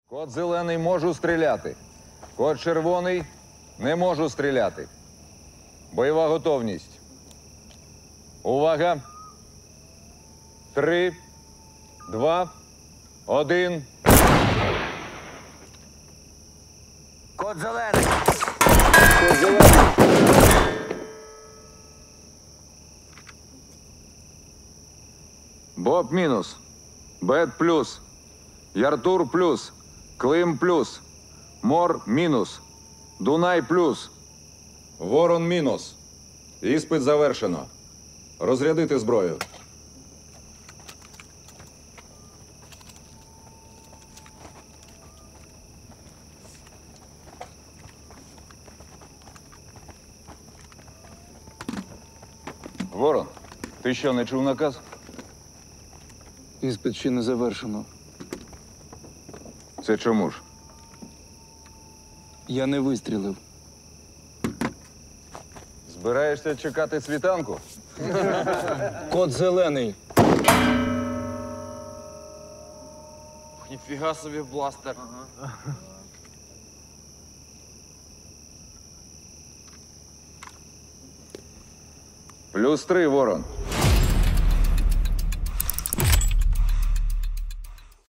Код зелений можу стріляти. Код червоний не можу стріляти. Бойова готовність. Увага. 3, 2, 1. Код зелений. Код зелений. Боб мінус. Бет плюс. Яртур плюс. Клим плюс. Мор мінус. Дунай плюс. Ворон мінус. Іспит завершено. Розрядити зброю. Ворон, ти що, не чув наказ? Іспит ще не завершено. Це чому ж? Я не вистрілив. Збираєшся чекати світанку? Код зелений. Ніфіга собі бластер. +3, Ворон.